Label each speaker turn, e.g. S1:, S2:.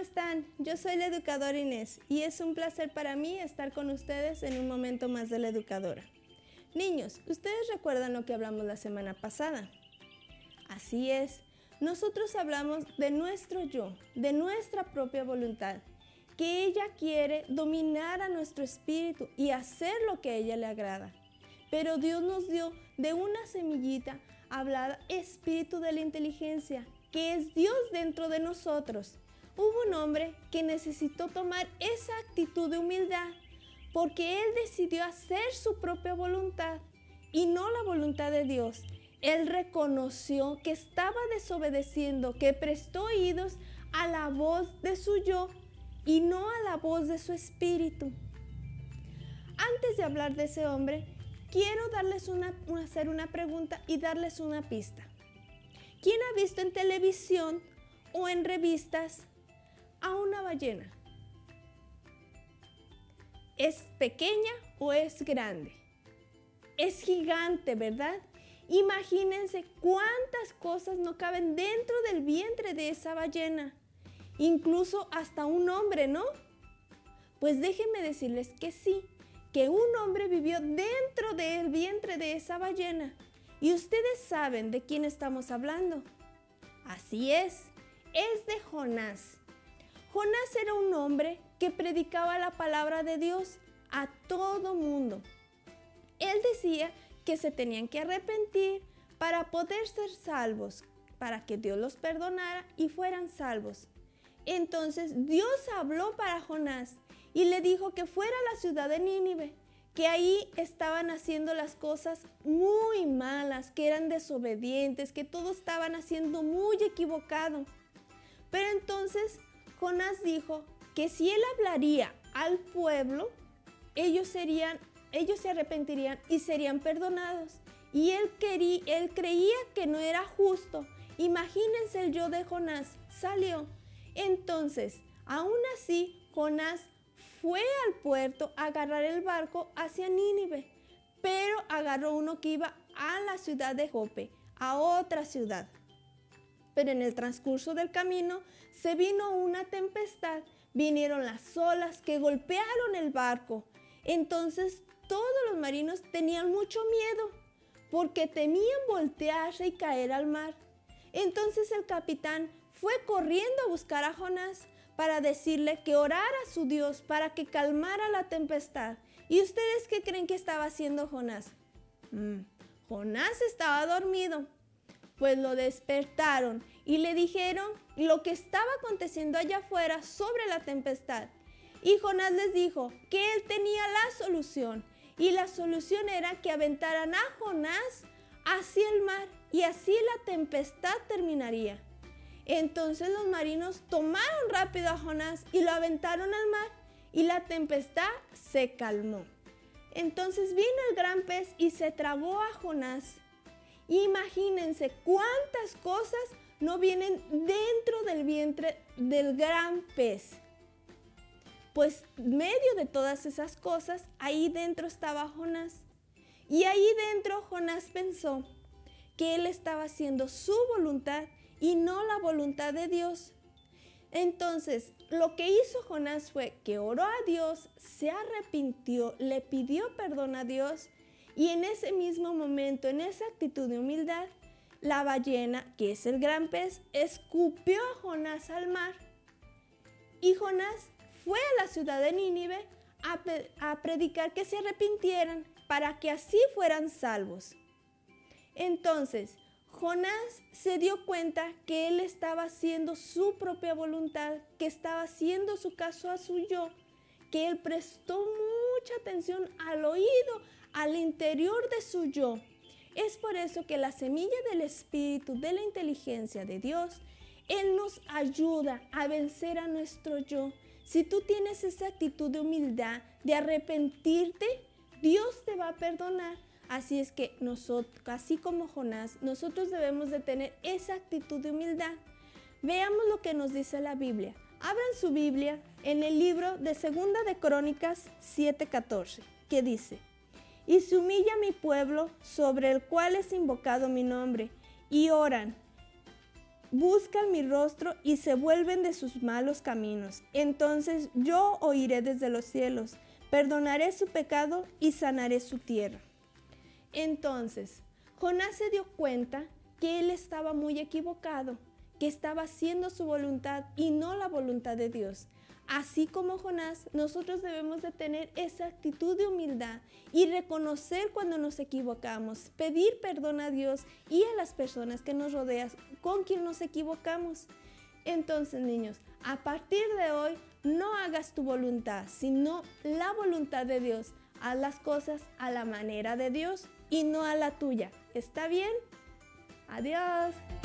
S1: están? Yo soy la educadora Inés y es un placer para mí estar con ustedes en un momento más de la educadora. Niños, ¿ustedes recuerdan lo que hablamos la semana pasada? Así es, nosotros hablamos de nuestro yo, de nuestra propia voluntad, que ella quiere dominar a nuestro espíritu y hacer lo que a ella le agrada. Pero Dios nos dio de una semillita hablada espíritu de la inteligencia, que es Dios dentro de nosotros. Hubo un hombre que necesitó tomar esa actitud de humildad porque él decidió hacer su propia voluntad y no la voluntad de Dios. Él reconoció que estaba desobedeciendo, que prestó oídos a la voz de su yo y no a la voz de su espíritu. Antes de hablar de ese hombre, quiero hacer una pregunta y darles una pista. ¿Quién ha visto en televisión o en revistas a una ballena? ¿Es pequeña o es grande? Es gigante, ¿verdad? Imagínense cuántas cosas no caben dentro del vientre de esa ballena. Incluso hasta un hombre, ¿no? Pues déjenme decirles que sí, que un hombre vivió dentro del vientre de esa ballena. Y ustedes saben de quién estamos hablando. Así es de Jonás. Jonás era un hombre que predicaba la palabra de Dios a todo mundo. Él decía que se tenían que arrepentir para poder ser salvos, para que Dios los perdonara y fueran salvos. Entonces Dios habló para Jonás y le dijo que fuera a la ciudad de Nínive, que ahí estaban haciendo las cosas muy malas, que eran desobedientes, que todo estaban haciendo muy equivocado. Pero entonces Jonás dijo que si él hablaría al pueblo, ellos se arrepentirían y serían perdonados. Y él creía que no era justo. Imagínense el yo de Jonás, salió. Entonces, aún así, Jonás fue al puerto a agarrar el barco hacia Nínive, pero agarró uno que iba a la ciudad de Jope, a otra ciudad. Pero en el transcurso del camino se vino una tempestad, vinieron las olas que golpearon el barco. Entonces todos los marinos tenían mucho miedo porque temían voltearse y caer al mar. Entonces el capitán fue corriendo a buscar a Jonás para decirle que orara a su Dios para que calmara la tempestad. ¿Y ustedes qué creen que estaba haciendo Jonás? Jonás estaba dormido. Pues lo despertaron y le dijeron lo que estaba aconteciendo allá afuera sobre la tempestad. Y Jonás les dijo que él tenía la solución. Y la solución era que aventaran a Jonás hacia el mar y así la tempestad terminaría. Entonces los marinos tomaron rápido a Jonás y lo aventaron al mar y la tempestad se calmó. Entonces vino el gran pez y se tragó a Jonás. Imagínense cuántas cosas no vienen dentro del vientre del gran pez. Pues medio de todas esas cosas, ahí dentro estaba Jonás. Y ahí dentro Jonás pensó que él estaba haciendo su voluntad y no la voluntad de Dios. Entonces, lo que hizo Jonás fue que oró a Dios, se arrepintió, le pidió perdón a Dios y en ese mismo momento, en esa actitud de humildad, la ballena, que es el gran pez, escupió a Jonás al mar. Y Jonás fue a la ciudad de Nínive a predicar que se arrepintieran para que así fueran salvos. Entonces, Jonás se dio cuenta que él estaba haciendo su propia voluntad, que estaba haciendo su caso a su yo, que él prestó mucha atención al oído, al interior de su yo. Es por eso que la semilla del espíritu, de la inteligencia de Dios, Él nos ayuda a vencer a nuestro yo. Si tú tienes esa actitud de humildad, de arrepentirte, Dios te va a perdonar. Así es que nosotros, así como Jonás, nosotros debemos de tener esa actitud de humildad. Veamos lo que nos dice la Biblia. Abran su Biblia en el libro de Segunda de Crónicas 7:14, que dice: Y se humilla mi pueblo, sobre el cual es invocado mi nombre, y oran, buscan mi rostro y se vuelven de sus malos caminos. Entonces yo oiré desde los cielos, perdonaré su pecado y sanaré su tierra. Entonces, Jonás se dio cuenta que él estaba muy equivocado, que estaba haciendo su voluntad y no la voluntad de Dios. Así como Jonás, nosotros debemos de tener esa actitud de humildad y reconocer cuando nos equivocamos, pedir perdón a Dios y a las personas que nos rodean con quien nos equivocamos. Entonces, niños, a partir de hoy, no hagas tu voluntad, sino la voluntad de Dios. Haz las cosas a la manera de Dios y no a la tuya. ¿Está bien? Adiós.